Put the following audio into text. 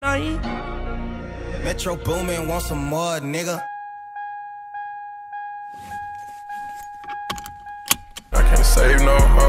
Metro Boomin, want some more, nigga. I can't save no hoe.